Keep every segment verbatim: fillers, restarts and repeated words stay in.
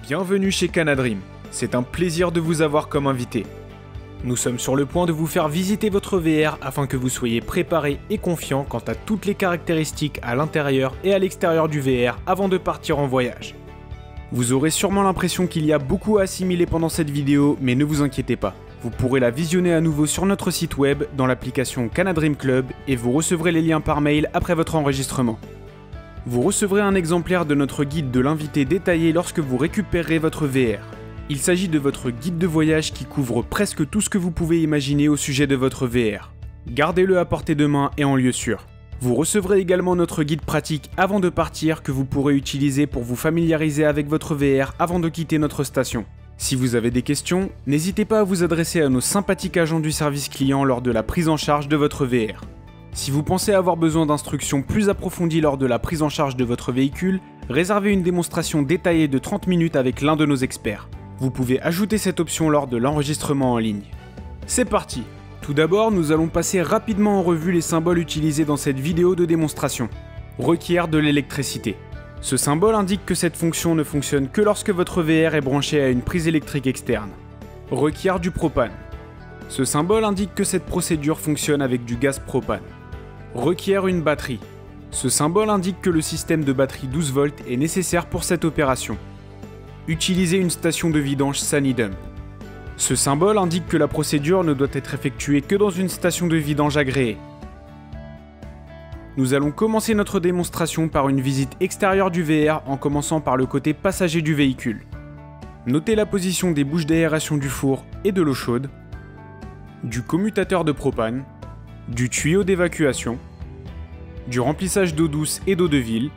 Bienvenue chez Canadream, c'est un plaisir de vous avoir comme invité. Nous sommes sur le point de vous faire visiter votre V R afin que vous soyez préparés et confiants quant à toutes les caractéristiques à l'intérieur et à l'extérieur du V R avant de partir en voyage. Vous aurez sûrement l'impression qu'il y a beaucoup à assimiler pendant cette vidéo, mais ne vous inquiétez pas. Vous pourrez la visionner à nouveau sur notre site web dans l'application Canadream Club et vous recevrez les liens par mail après votre enregistrement. Vous recevrez un exemplaire de notre guide de l'invité détaillé lorsque vous récupérerez votre V R. Il s'agit de votre guide de voyage qui couvre presque tout ce que vous pouvez imaginer au sujet de votre V R. Gardez-le à portée de main et en lieu sûr. Vous recevrez également notre guide pratique avant de partir que vous pourrez utiliser pour vous familiariser avec votre V R avant de quitter notre station. Si vous avez des questions, n'hésitez pas à vous adresser à nos sympathiques agents du service client lors de la prise en charge de votre V R. Si vous pensez avoir besoin d'instructions plus approfondies lors de la prise en charge de votre véhicule, réservez une démonstration détaillée de trente minutes avec l'un de nos experts. Vous pouvez ajouter cette option lors de l'enregistrement en ligne. C'est parti! Tout d'abord, nous allons passer rapidement en revue les symboles utilisés dans cette vidéo de démonstration. Requiert de l'électricité. Ce symbole indique que cette fonction ne fonctionne que lorsque votre V R est branché à une prise électrique externe. Requiert du propane. Ce symbole indique que cette procédure fonctionne avec du gaz propane. Requiert une batterie. Ce symbole indique que le système de batterie douze volts est nécessaire pour cette opération. Utiliser une station de vidange Sanidump. Ce symbole indique que la procédure ne doit être effectuée que dans une station de vidange agréée. Nous allons commencer notre démonstration par une visite extérieure du V R en commençant par le côté passager du véhicule. Notez la position des bouches d'aération du four et de l'eau chaude, du commutateur de propane, du tuyau d'évacuation, du remplissage d'eau douce et d'eau de ville,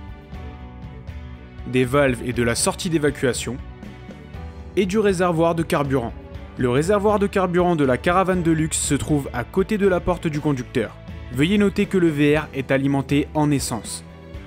des valves et de la sortie d'évacuation, et du réservoir de carburant. Le réservoir de carburant de la caravane de luxe se trouve à côté de la porte du conducteur. Veuillez noter que le V R est alimenté en essence.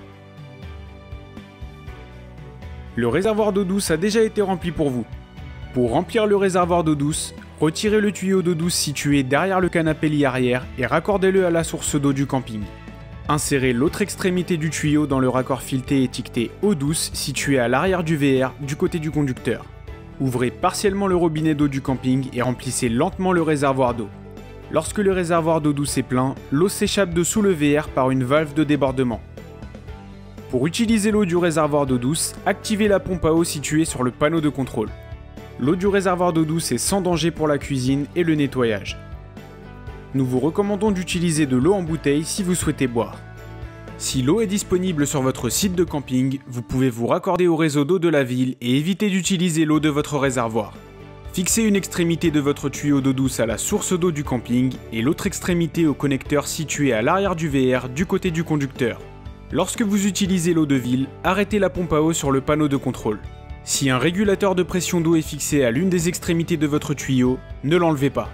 Le réservoir d'eau douce a déjà été rempli pour vous. Pour remplir le réservoir d'eau douce, retirez le tuyau d'eau douce situé derrière le canapé lit arrière et raccordez-le à la source d'eau du camping. Insérez l'autre extrémité du tuyau dans le raccord fileté étiqueté eau douce situé à l'arrière du V R du côté du conducteur. Ouvrez partiellement le robinet d'eau du camping et remplissez lentement le réservoir d'eau. Lorsque le réservoir d'eau douce est plein, l'eau s'échappe de sous le V R par une valve de débordement. Pour utiliser l'eau du réservoir d'eau douce, activez la pompe à eau située sur le panneau de contrôle. L'eau du réservoir d'eau douce est sans danger pour la cuisine et le nettoyage. Nous vous recommandons d'utiliser de l'eau en bouteille si vous souhaitez boire. Si l'eau est disponible sur votre site de camping, vous pouvez vous raccorder au réseau d'eau de la ville et éviter d'utiliser l'eau de votre réservoir. Fixez une extrémité de votre tuyau d'eau douce à la source d'eau du camping et l'autre extrémité au connecteur situé à l'arrière du V R du côté du conducteur. Lorsque vous utilisez l'eau de ville, arrêtez la pompe à eau sur le panneau de contrôle. Si un régulateur de pression d'eau est fixé à l'une des extrémités de votre tuyau, ne l'enlevez pas.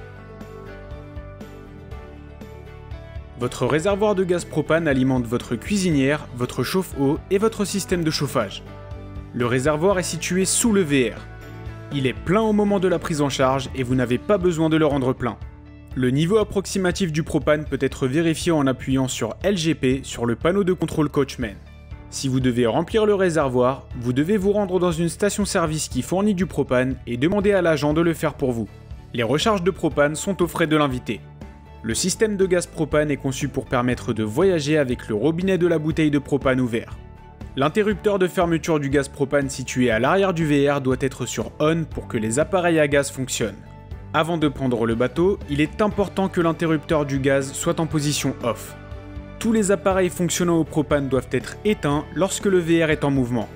Votre réservoir de gaz propane alimente votre cuisinière, votre chauffe-eau et votre système de chauffage. Le réservoir est situé sous le V R. Il est plein au moment de la prise en charge et vous n'avez pas besoin de le rendre plein. Le niveau approximatif du propane peut être vérifié en appuyant sur L G P sur le panneau de contrôle Coachman. Si vous devez remplir le réservoir, vous devez vous rendre dans une station-service qui fournit du propane et demander à l'agent de le faire pour vous. Les recharges de propane sont aux frais de l'invité. Le système de gaz propane est conçu pour permettre de voyager avec le robinet de la bouteille de propane ouvert. L'interrupteur de fermeture du gaz propane situé à l'arrière du V R doit être sur On pour que les appareils à gaz fonctionnent. Avant de prendre le bateau, il est important que l'interrupteur du gaz soit en position off. Tous les appareils fonctionnant au propane doivent être éteints lorsque le V R est en mouvement.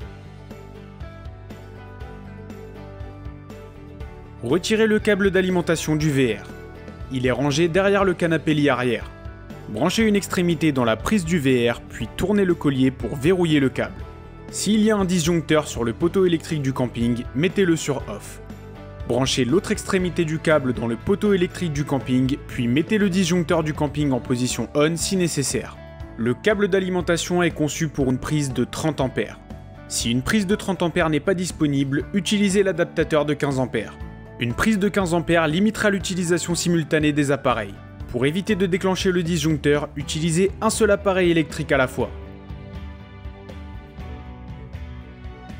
Retirez le câble d'alimentation du V R. Il est rangé derrière le canapé lit arrière. Branchez une extrémité dans la prise du V R, puis tournez le collier pour verrouiller le câble. S'il y a un disjoncteur sur le poteau électrique du camping, mettez-le sur off. Branchez l'autre extrémité du câble dans le poteau électrique du camping, puis mettez le disjoncteur du camping en position on si nécessaire. Le câble d'alimentation est conçu pour une prise de trente ampères. Si une prise de trente ampères n'est pas disponible, utilisez l'adaptateur de quinze ampères. Une prise de quinze ampères limitera l'utilisation simultanée des appareils. Pour éviter de déclencher le disjoncteur, utilisez un seul appareil électrique à la fois.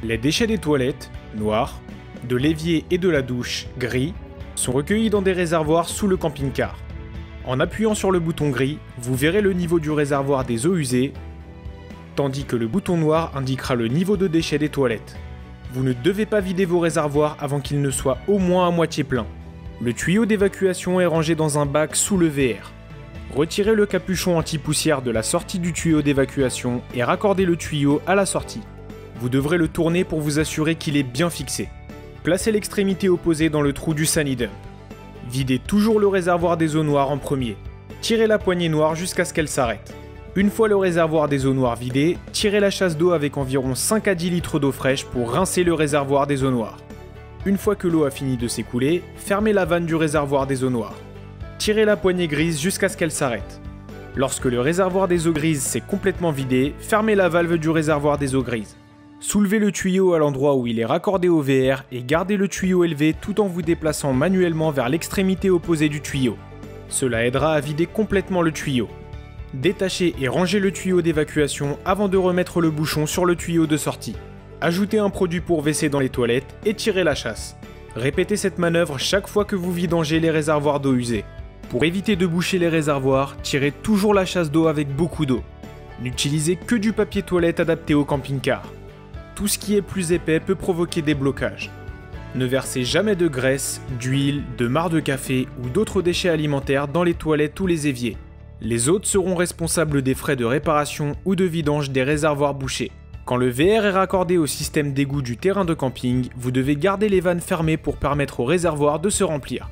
Les déchets des toilettes, noirs, de l'évier et de la douche, gris, sont recueillis dans des réservoirs sous le camping-car. En appuyant sur le bouton gris, vous verrez le niveau du réservoir des eaux usées, tandis que le bouton noir indiquera le niveau de déchets des toilettes. Vous ne devez pas vider vos réservoirs avant qu'ils ne soient au moins à moitié pleins. Le tuyau d'évacuation est rangé dans un bac sous le V R. Retirez le capuchon anti-poussière de la sortie du tuyau d'évacuation et raccordez le tuyau à la sortie. Vous devrez le tourner pour vous assurer qu'il est bien fixé. Placez l'extrémité opposée dans le trou du Sanidump. Videz toujours le réservoir des eaux noires en premier. Tirez la poignée noire jusqu'à ce qu'elle s'arrête. Une fois le réservoir des eaux noires vidé, tirez la chasse d'eau avec environ cinq à dix litres d'eau fraîche pour rincer le réservoir des eaux noires. Une fois que l'eau a fini de s'écouler, fermez la vanne du réservoir des eaux noires. Tirez la poignée grise jusqu'à ce qu'elle s'arrête. Lorsque le réservoir des eaux grises s'est complètement vidé, fermez la valve du réservoir des eaux grises. Soulevez le tuyau à l'endroit où il est raccordé au V R et gardez le tuyau élevé tout en vous déplaçant manuellement vers l'extrémité opposée du tuyau. Cela aidera à vider complètement le tuyau. Détachez et rangez le tuyau d'évacuation avant de remettre le bouchon sur le tuyau de sortie. Ajoutez un produit pour V C dans les toilettes et tirez la chasse. Répétez cette manœuvre chaque fois que vous vidangez les réservoirs d'eau usée. Pour éviter de boucher les réservoirs, tirez toujours la chasse d'eau avec beaucoup d'eau. N'utilisez que du papier toilette adapté au camping-car. Tout ce qui est plus épais peut provoquer des blocages. Ne versez jamais de graisse, d'huile, de marc de café ou d'autres déchets alimentaires dans les toilettes ou les éviers. Les hôtes seront responsables des frais de réparation ou de vidange des réservoirs bouchés. Quand le V R est raccordé au système d'égout du terrain de camping, vous devez garder les vannes fermées pour permettre au réservoir de se remplir.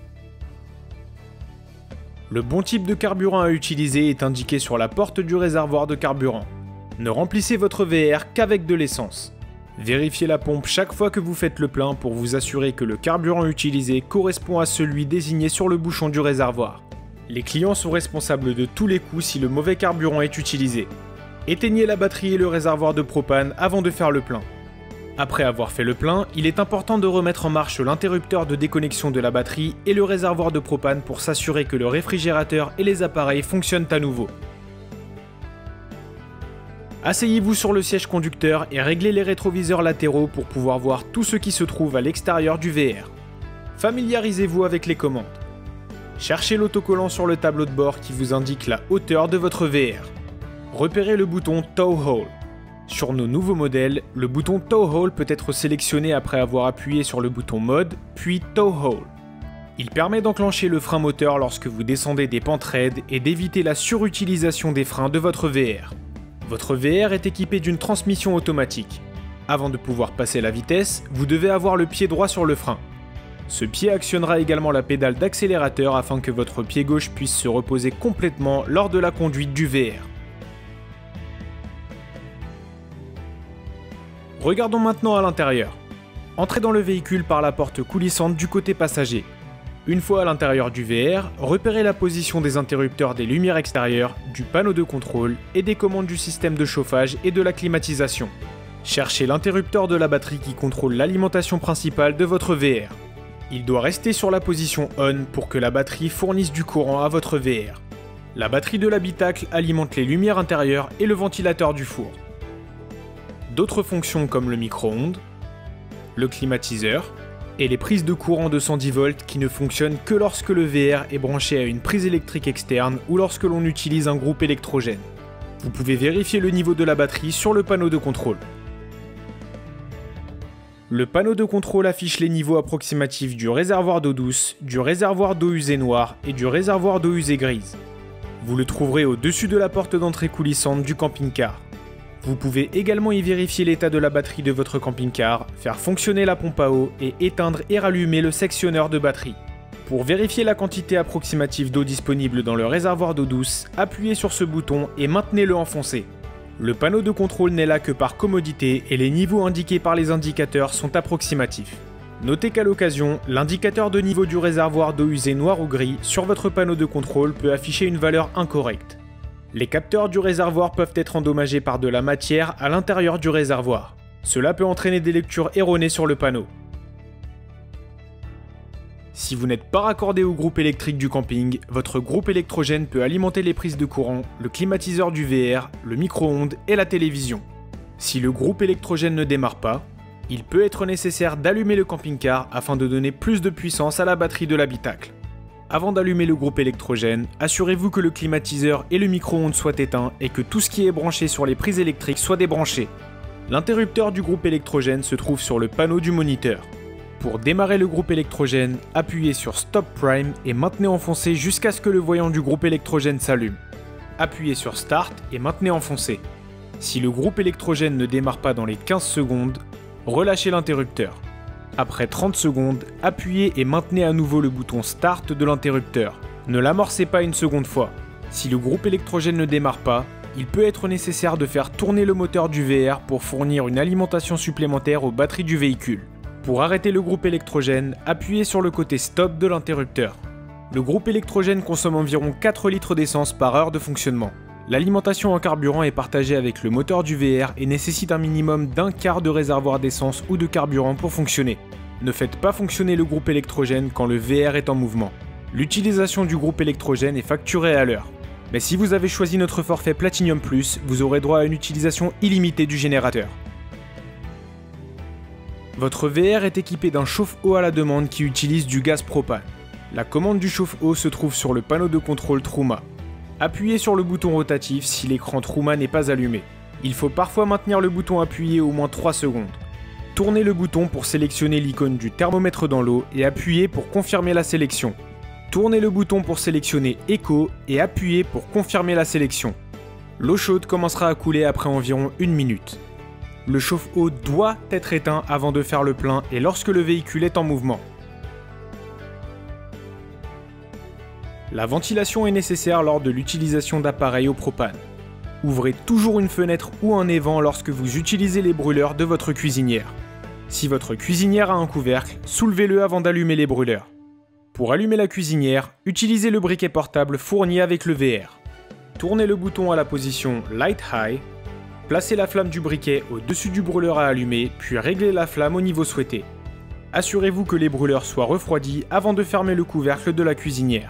Le bon type de carburant à utiliser est indiqué sur la porte du réservoir de carburant. Ne remplissez votre V R qu'avec de l'essence. Vérifiez la pompe chaque fois que vous faites le plein pour vous assurer que le carburant utilisé correspond à celui désigné sur le bouchon du réservoir. Les clients sont responsables de tous les coups si le mauvais carburant est utilisé. Éteignez la batterie et le réservoir de propane avant de faire le plein. Après avoir fait le plein, il est important de remettre en marche l'interrupteur de déconnexion de la batterie et le réservoir de propane pour s'assurer que le réfrigérateur et les appareils fonctionnent à nouveau. Asseyez-vous sur le siège conducteur et réglez les rétroviseurs latéraux pour pouvoir voir tout ce qui se trouve à l'extérieur du V R. Familiarisez-vous avec les commandes. Cherchez l'autocollant sur le tableau de bord qui vous indique la hauteur de votre V R. Repérez le bouton Tow Haul. Sur nos nouveaux modèles, le bouton Tow Haul peut être sélectionné après avoir appuyé sur le bouton Mode, puis Tow Haul. Il permet d'enclencher le frein moteur lorsque vous descendez des pentes raides et d'éviter la surutilisation des freins de votre V R. Votre V R est équipé d'une transmission automatique. Avant de pouvoir passer la vitesse, vous devez avoir le pied droit sur le frein. Ce pied actionnera également la pédale d'accélérateur afin que votre pied gauche puisse se reposer complètement lors de la conduite du V R. Regardons maintenant à l'intérieur. Entrez dans le véhicule par la porte coulissante du côté passager. Une fois à l'intérieur du V R, repérez la position des interrupteurs des lumières extérieures, du panneau de contrôle et des commandes du système de chauffage et de la climatisation. Cherchez l'interrupteur de la batterie qui contrôle l'alimentation principale de votre V R. Il doit rester sur la position On pour que la batterie fournisse du courant à votre V R. La batterie de l'habitacle alimente les lumières intérieures et le ventilateur du four. D'autres fonctions comme le micro-ondes, le climatiseur, et les prises de courant de cent dix volts qui ne fonctionnent que lorsque le V R est branché à une prise électrique externe ou lorsque l'on utilise un groupe électrogène. Vous pouvez vérifier le niveau de la batterie sur le panneau de contrôle. Le panneau de contrôle affiche les niveaux approximatifs du réservoir d'eau douce, du réservoir d'eau usée noire et du réservoir d'eau usée grise. Vous le trouverez au-dessus de la porte d'entrée coulissante du camping-car. Vous pouvez également y vérifier l'état de la batterie de votre camping-car, faire fonctionner la pompe à eau et éteindre et rallumer le sectionneur de batterie. Pour vérifier la quantité approximative d'eau disponible dans le réservoir d'eau douce, appuyez sur ce bouton et maintenez-le enfoncé. Le panneau de contrôle n'est là que par commodité et les niveaux indiqués par les indicateurs sont approximatifs. Notez qu'à l'occasion, l'indicateur de niveau du réservoir d'eau usée noire ou gris sur votre panneau de contrôle peut afficher une valeur incorrecte. Les capteurs du réservoir peuvent être endommagés par de la matière à l'intérieur du réservoir. Cela peut entraîner des lectures erronées sur le panneau. Si vous n'êtes pas raccordé au groupe électrique du camping, votre groupe électrogène peut alimenter les prises de courant, le climatiseur du V R, le micro-ondes et la télévision. Si le groupe électrogène ne démarre pas, Il peut être nécessaire d'allumer le camping-car afin de donner plus de puissance à la batterie de l'habitacle. Avant d'allumer le groupe électrogène, assurez-vous que le climatiseur et le micro-ondes soient éteints et que tout ce qui est branché sur les prises électriques soit débranché. L'interrupteur du groupe électrogène se trouve sur le panneau du moniteur. Pour démarrer le groupe électrogène, appuyez sur Stop Prime et maintenez enfoncé jusqu'à ce que le voyant du groupe électrogène s'allume. Appuyez sur Start et maintenez enfoncé. Si le groupe électrogène ne démarre pas dans les quinze secondes, relâchez l'interrupteur. Après trente secondes, appuyez et maintenez à nouveau le bouton Start de l'interrupteur. Ne l'amorcez pas une seconde fois. Si le groupe électrogène ne démarre pas, il peut être nécessaire de faire tourner le moteur du V R pour fournir une alimentation supplémentaire aux batteries du véhicule. Pour arrêter le groupe électrogène, appuyez sur le côté Stop de l'interrupteur. Le groupe électrogène consomme environ quatre litres d'essence par heure de fonctionnement. L'alimentation en carburant est partagée avec le moteur du V R et nécessite un minimum d'un quart de réservoir d'essence ou de carburant pour fonctionner. Ne faites pas fonctionner le groupe électrogène quand le V R est en mouvement. L'utilisation du groupe électrogène est facturée à l'heure. Mais si vous avez choisi notre forfait Platinum Plus, vous aurez droit à une utilisation illimitée du générateur. Votre V R est équipé d'un chauffe-eau à la demande qui utilise du gaz propane. La commande du chauffe-eau se trouve sur le panneau de contrôle Truma. Appuyez sur le bouton rotatif si l'écran Truma n'est pas allumé. Il faut parfois maintenir le bouton appuyé au moins trois secondes. Tournez le bouton pour sélectionner l'icône du thermomètre dans l'eau et appuyez pour confirmer la sélection. Tournez le bouton pour sélectionner Eco et appuyez pour confirmer la sélection. L'eau chaude commencera à couler après environ une minute. Le chauffe-eau doit être éteint avant de faire le plein et lorsque le véhicule est en mouvement. La ventilation est nécessaire lors de l'utilisation d'appareils au propane. Ouvrez toujours une fenêtre ou un évent lorsque vous utilisez les brûleurs de votre cuisinière. Si votre cuisinière a un couvercle, soulevez-le avant d'allumer les brûleurs. Pour allumer la cuisinière, utilisez le briquet portable fourni avec le V R. Tournez le bouton à la position Light High, placez la flamme du briquet au-dessus du brûleur à allumer, puis réglez la flamme au niveau souhaité. Assurez-vous que les brûleurs soient refroidis avant de fermer le couvercle de la cuisinière.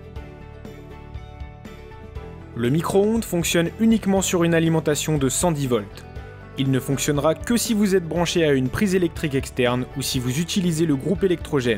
Le micro-ondes fonctionne uniquement sur une alimentation de cent dix volts. Il ne fonctionnera que si vous êtes branché à une prise électrique externe ou si vous utilisez le groupe électrogène.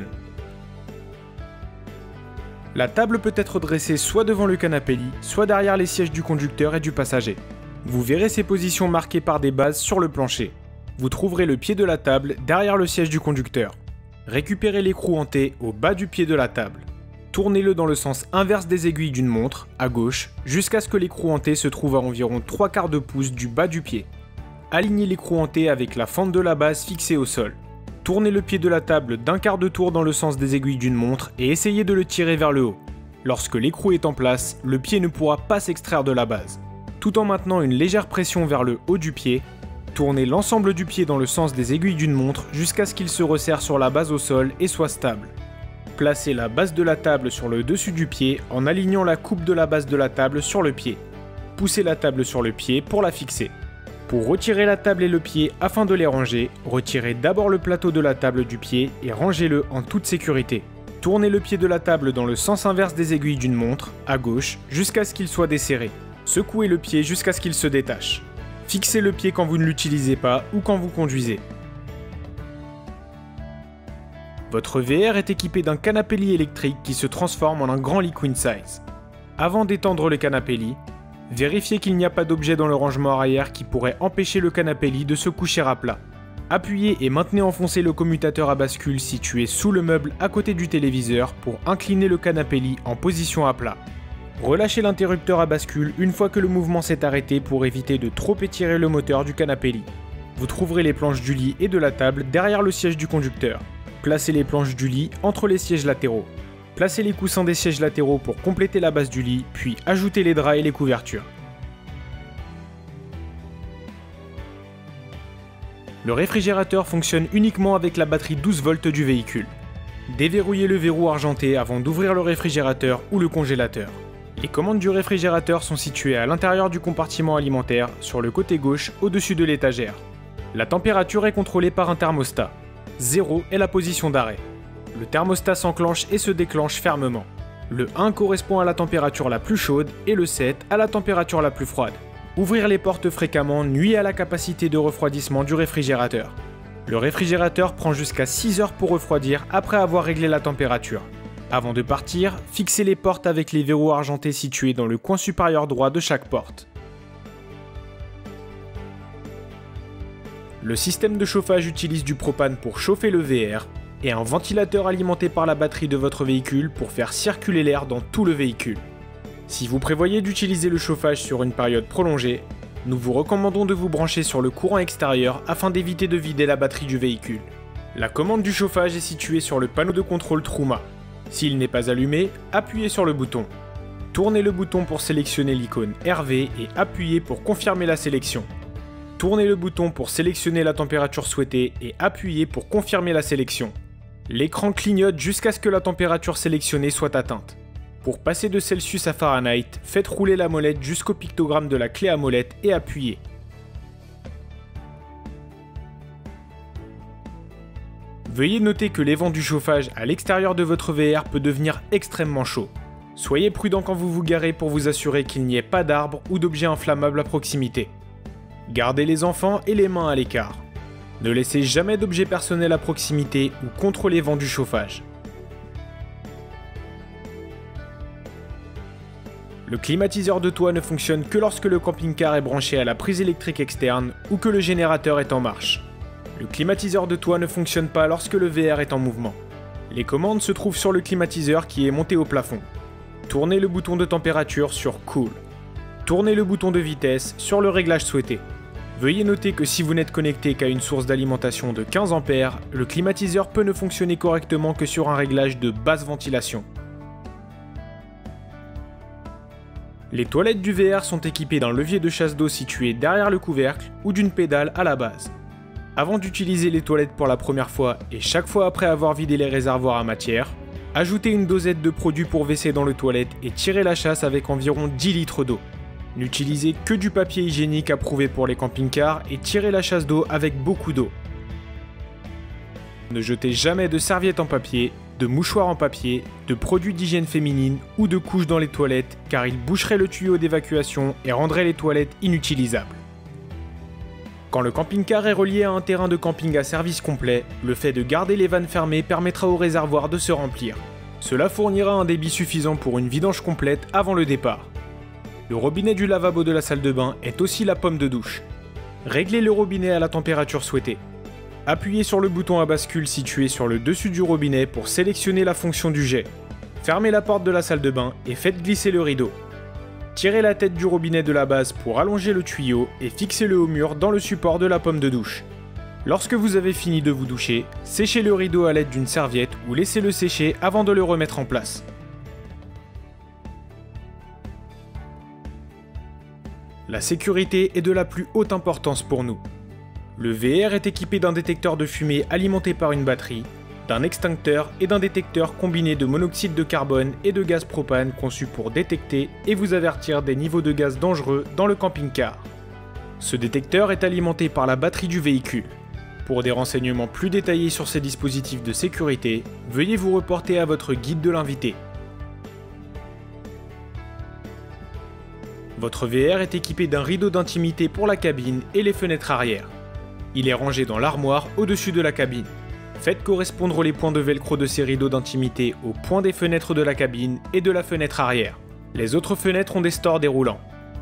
La table peut être dressée soit devant le canapé lit, soit derrière les sièges du conducteur et du passager. Vous verrez ces positions marquées par des bases sur le plancher. Vous trouverez le pied de la table derrière le siège du conducteur. Récupérez l'écrou hanté au bas du pied de la table. Tournez-le dans le sens inverse des aiguilles d'une montre, à gauche, jusqu'à ce que l'écrou hanté se trouve à environ trois quarts de pouce du bas du pied. Alignez l'écrou hanté avec la fente de la base fixée au sol. Tournez le pied de la table d'un quart de tour dans le sens des aiguilles d'une montre et essayez de le tirer vers le haut. Lorsque l'écrou est en place, le pied ne pourra pas s'extraire de la base. Tout en maintenant une légère pression vers le haut du pied, tournez l'ensemble du pied dans le sens des aiguilles d'une montre jusqu'à ce qu'il se resserre sur la base au sol et soit stable. Placez la base de la table sur le dessus du pied en alignant la coupe de la base de la table sur le pied. Poussez la table sur le pied pour la fixer. Pour retirer la table et le pied afin de les ranger, retirez d'abord le plateau de la table du pied et rangez-le en toute sécurité. Tournez le pied de la table dans le sens inverse des aiguilles d'une montre, à gauche, jusqu'à ce qu'il soit desserré. Secouez le pied jusqu'à ce qu'il se détache. Fixez le pied quand vous ne l'utilisez pas ou quand vous conduisez. Votre V R est équipé d'un canapé lit électrique qui se transforme en un grand lit queen size. Avant d'étendre le canapé lit, vérifiez qu'il n'y a pas d'objet dans le rangement arrière qui pourrait empêcher le canapé lit de se coucher à plat. Appuyez et maintenez enfoncé le commutateur à bascule situé sous le meuble à côté du téléviseur pour incliner le canapé lit en position à plat. Relâchez l'interrupteur à bascule une fois que le mouvement s'est arrêté pour éviter de trop étirer le moteur du canapé lit. Vous trouverez les planches du lit et de la table derrière le siège du conducteur. Placez les planches du lit entre les sièges latéraux. Placez les coussins des sièges latéraux pour compléter la base du lit, puis ajoutez les draps et les couvertures. Le réfrigérateur fonctionne uniquement avec la batterie douze volts du véhicule. Déverrouillez le verrou argenté avant d'ouvrir le réfrigérateur ou le congélateur. Les commandes du réfrigérateur sont situées à l'intérieur du compartiment alimentaire, sur le côté gauche, au-dessus de l'étagère. La température est contrôlée par un thermostat. zéro est la position d'arrêt. Le thermostat s'enclenche et se déclenche fermement. Le un correspond à la température la plus chaude et le sept à la température la plus froide. Ouvrir les portes fréquemment nuit à la capacité de refroidissement du réfrigérateur. Le réfrigérateur prend jusqu'à six heures pour refroidir après avoir réglé la température. Avant de partir, fixez les portes avec les verrous argentés situés dans le coin supérieur droit de chaque porte. Le système de chauffage utilise du propane pour chauffer le V R et un ventilateur alimenté par la batterie de votre véhicule pour faire circuler l'air dans tout le véhicule. Si vous prévoyez d'utiliser le chauffage sur une période prolongée, nous vous recommandons de vous brancher sur le courant extérieur afin d'éviter de vider la batterie du véhicule. La commande du chauffage est située sur le panneau de contrôle Truma. S'il n'est pas allumé, appuyez sur le bouton. Tournez le bouton pour sélectionner l'icône R V et appuyez pour confirmer la sélection. Tournez le bouton pour sélectionner la température souhaitée et appuyez pour confirmer la sélection. L'écran clignote jusqu'à ce que la température sélectionnée soit atteinte. Pour passer de Celsius à Fahrenheit, faites rouler la molette jusqu'au pictogramme de la clé à molette et appuyez. Veuillez noter que l'évent du chauffage à l'extérieur de votre V R peut devenir extrêmement chaud. Soyez prudent quand vous vous garez pour vous assurer qu'il n'y ait pas d'arbres ou d'objets inflammables à proximité. Gardez les enfants et les mains à l'écart. Ne laissez jamais d'objets personnels à proximité ou contre les vents du chauffage. Le climatiseur de toit ne fonctionne que lorsque le camping-car est branché à la prise électrique externe ou que le générateur est en marche. Le climatiseur de toit ne fonctionne pas lorsque le V R est en mouvement. Les commandes se trouvent sur le climatiseur qui est monté au plafond. Tournez le bouton de température sur Cool. Tournez le bouton de vitesse sur le réglage souhaité. Veuillez noter que si vous n'êtes connecté qu'à une source d'alimentation de quinze ampères, le climatiseur peut ne fonctionner correctement que sur un réglage de basse ventilation. Les toilettes du V R sont équipées d'un levier de chasse d'eau situé derrière le couvercle ou d'une pédale à la base. Avant d'utiliser les toilettes pour la première fois et chaque fois après avoir vidé les réservoirs à matière, ajoutez une dosette de produit pour V C dans le toilette et tirez la chasse avec environ dix litres d'eau. N'utilisez que du papier hygiénique approuvé pour les camping-cars et tirez la chasse d'eau avec beaucoup d'eau. Ne jetez jamais de serviettes en papier, de mouchoirs en papier, de produits d'hygiène féminine ou de couches dans les toilettes car ils boucheraient le tuyau d'évacuation et rendraient les toilettes inutilisables. Quand le camping-car est relié à un terrain de camping à service complet, le fait de garder les vannes fermées permettra au réservoir de se remplir. Cela fournira un débit suffisant pour une vidange complète avant le départ. Le robinet du lavabo de la salle de bain est aussi la pomme de douche. Réglez le robinet à la température souhaitée. Appuyez sur le bouton à bascule situé sur le dessus du robinet pour sélectionner la fonction du jet. Fermez la porte de la salle de bain et faites glisser le rideau. Tirez la tête du robinet de la base pour allonger le tuyau et fixez-le au mur dans le support de la pomme de douche. Lorsque vous avez fini de vous doucher, séchez le rideau à l'aide d'une serviette ou laissez-le sécher avant de le remettre en place. La sécurité est de la plus haute importance pour nous. Le V R est équipé d'un détecteur de fumée alimenté par une batterie, d'un extincteur et d'un détecteur combiné de monoxyde de carbone et de gaz propane conçu pour détecter et vous avertir des niveaux de gaz dangereux dans le camping-car. Ce détecteur est alimenté par la batterie du véhicule. Pour des renseignements plus détaillés sur ces dispositifs de sécurité, veuillez vous reporter à votre guide de l'invité. Votre V R est équipé d'un rideau d'intimité pour la cabine et les fenêtres arrière. Il est rangé dans l'armoire au-dessus de la cabine. Faites correspondre les points de velcro de ces rideaux d'intimité aux points des fenêtres de la cabine et de la fenêtre arrière. Les autres fenêtres ont des stores déroulants.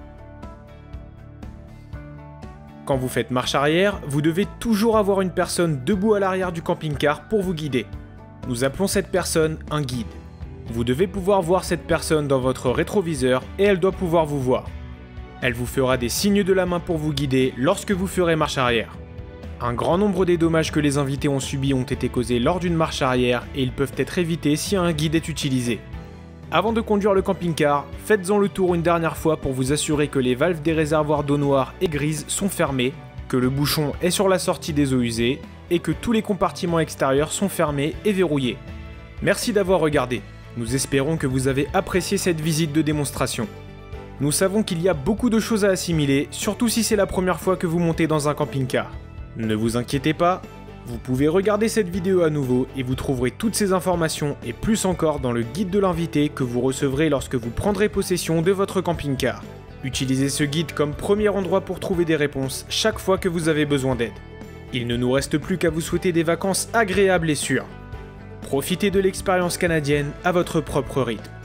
Quand vous faites marche arrière, vous devez toujours avoir une personne debout à l'arrière du camping-car pour vous guider. Nous appelons cette personne un guide. Vous devez pouvoir voir cette personne dans votre rétroviseur et elle doit pouvoir vous voir. Elle vous fera des signes de la main pour vous guider lorsque vous ferez marche arrière. Un grand nombre des dommages que les invités ont subis ont été causés lors d'une marche arrière et ils peuvent être évités si un guide est utilisé. Avant de conduire le camping-car, faites-en le tour une dernière fois pour vous assurer que les valves des réservoirs d'eau noire et grise sont fermées, que le bouchon est sur la sortie des eaux usées et que tous les compartiments extérieurs sont fermés et verrouillés. Merci d'avoir regardé. Nous espérons que vous avez apprécié cette visite de démonstration. Nous savons qu'il y a beaucoup de choses à assimiler, surtout si c'est la première fois que vous montez dans un camping-car. Ne vous inquiétez pas, vous pouvez regarder cette vidéo à nouveau et vous trouverez toutes ces informations et plus encore dans le guide de l'invité que vous recevrez lorsque vous prendrez possession de votre camping-car. Utilisez ce guide comme premier endroit pour trouver des réponses chaque fois que vous avez besoin d'aide. Il ne nous reste plus qu'à vous souhaiter des vacances agréables et sûres. Profitez de l'expérience canadienne à votre propre rythme.